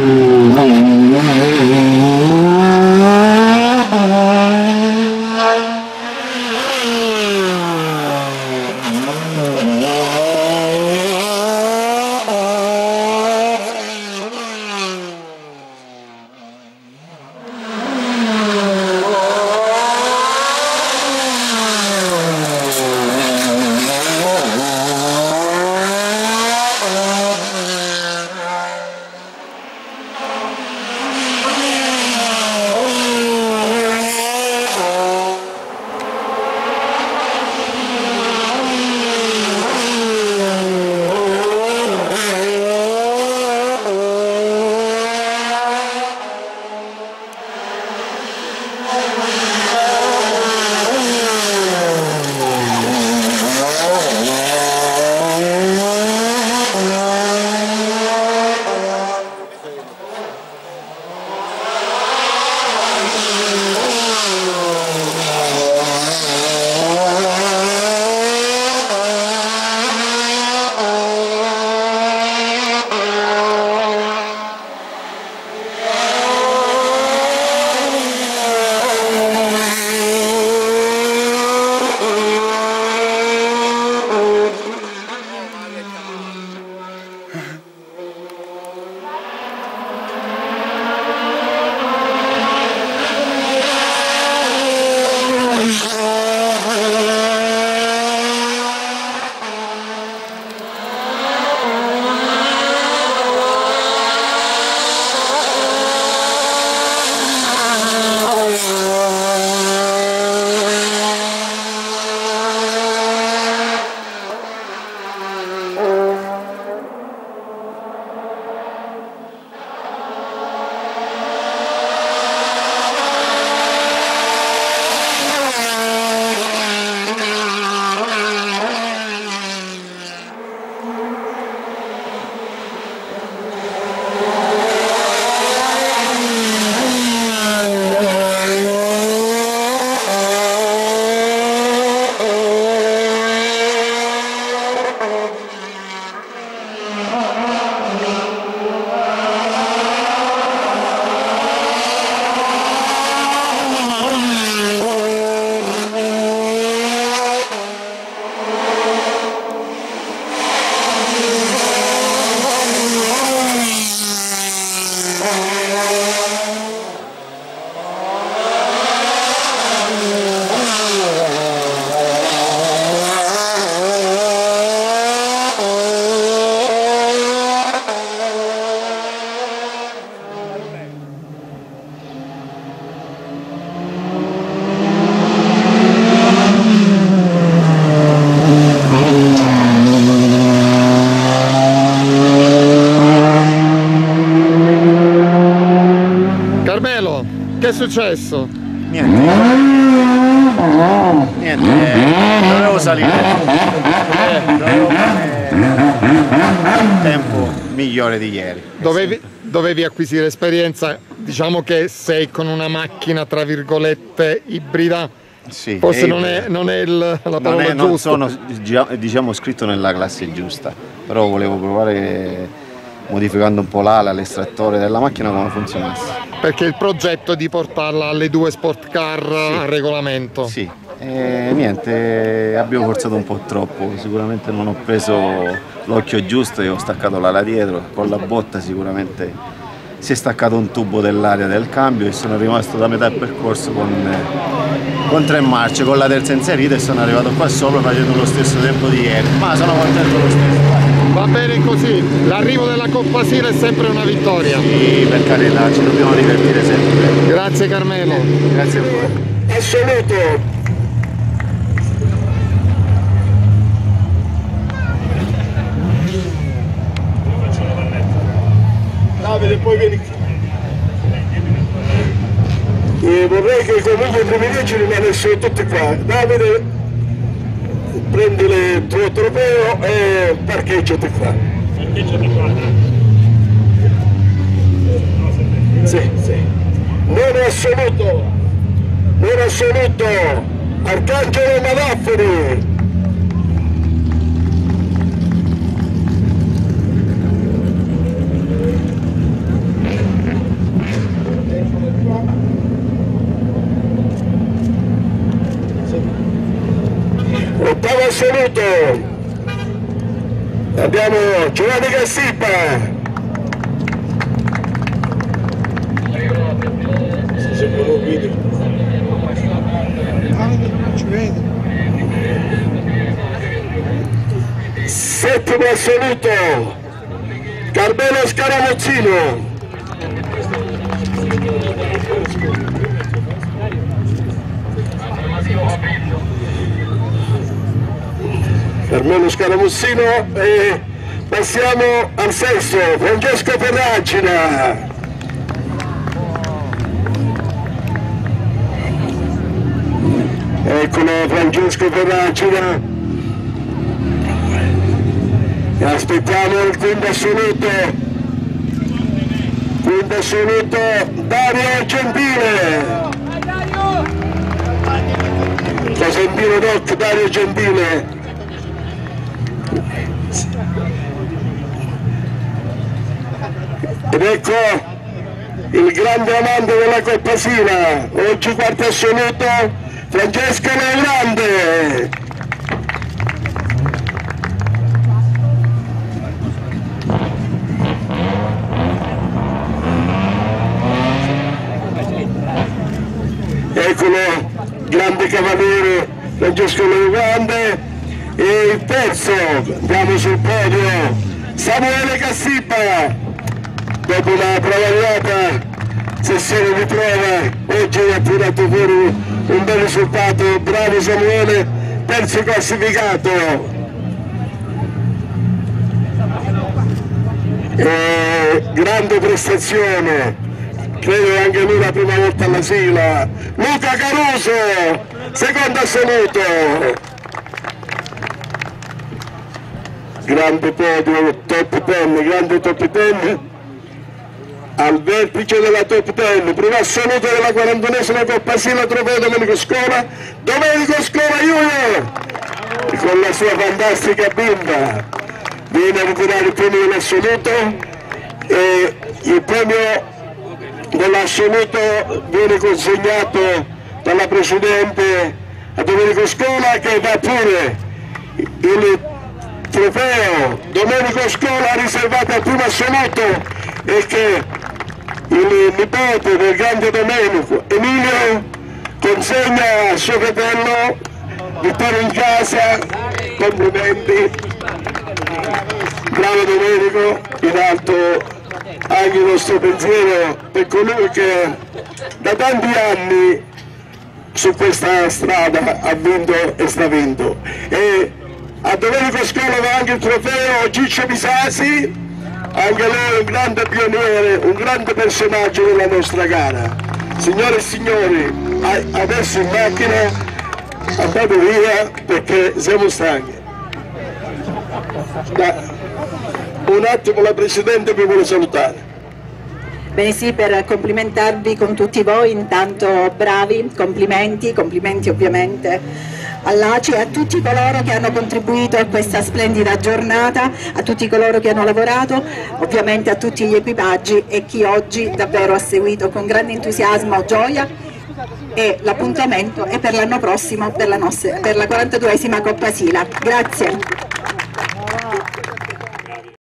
Che è successo? Niente, dovevo salire, dovevo fare un tempo migliore di ieri. Dovevi acquisire esperienza, diciamo che sei con una macchina tra virgolette ibrida, sì, forse non è la parola giusta. Non sono diciamo scritto nella classe giusta, però volevo provare modificando un po' l'ala, l'estrattore della macchina come funzionasse. Perché il progetto è di portarla alle 2 sport car sì. A regolamento. Sì, niente, abbiamo forzato un po' troppo, sicuramente non ho preso l'occhio giusto e ho staccato l'ala dietro, con la botta sicuramente si è staccato un tubo dell'aria del cambio e sono rimasto da metà del percorso con 3 marce, con la terza inserita e sono arrivato qua sopra facendo lo stesso tempo di ieri, ma sono contento lo stesso. Va bene così, l'arrivo della Coppa Sila è sempre una vittoria. Sì, per carità, ci dobbiamo divertire sempre. Grazie Carmelo. Grazie a voi. Assoluto. Davide, poi vieni qui. Vorrei che comunque i primi 10 rimanessero tutti qua. Davide, prendi il tuo trofeo e parcheggiati qua. Parcheggiati qua? Sì, sì. Non assoluto, Arcangelo Madafferi. assoluto abbiamo Giovanni Cassippa. Settimo assoluto Carmelo Scaramuzzino. Carmelo Scaramuzzino, e passiamo al sesto, Francesco Ferragina. Eccolo Francesco Ferragina. E aspettiamo il quinto assoluto. Quinto assoluto Dario Gentile. Cosentino Doc, Dario Gentile. Ed ecco il grande amante della Coppa Sila, oggi quarto assoluto, Francesco Legrande. Eccolo, grande cavaliere Francesco Legrande. E il terzo, andiamo sul podio, Samuele Cassippa. Dopo una travagliata sessione di prova, oggi ha tirato fuori un bel risultato. Bravo Samuele, terzo classificato. Grande prestazione, credo anche lui la prima volta alla Sila. Luca Caruso, secondo assoluto. Grande podio, top 10, grande top 10. Al vertice della top 10, primo assoluto della 41esima Coppa Sila, trofeo Domenico Scola, Domenico Scola Junior, con la sua fantastica bimba viene a ritirare il premio dell'assoluto, e il premio dell'assoluto viene consegnato dalla Presidente a Domenico Scola, che dà pure il trofeo Domenico Scola riservato al primo assoluto, e che il nipote del grande Domenico, Emilio, consegna a suo fratello Vittorio in casa. Complimenti, bravo Domenico. In alto anche il nostro pensiero per colui che da tanti anni su questa strada ha vinto e stravinto. E a Domenico Scola va anche il trofeo Ciccio Bisasi, anche lei un grande pioniere, un grande personaggio della nostra gara. Signore e signori, adesso in macchina andate via perché siamo stanchi. Un attimo, la Presidente vi vuole salutare. Bene, sì, per complimentarvi con tutti voi, intanto bravi, complimenti ovviamente all'ACI e a tutti coloro che hanno contribuito a questa splendida giornata, a tutti coloro che hanno lavorato, ovviamente a tutti gli equipaggi e chi oggi davvero ha seguito con grande entusiasmo, gioia, e l'appuntamento è per l'anno prossimo per la 42esima Coppa Sila. Grazie.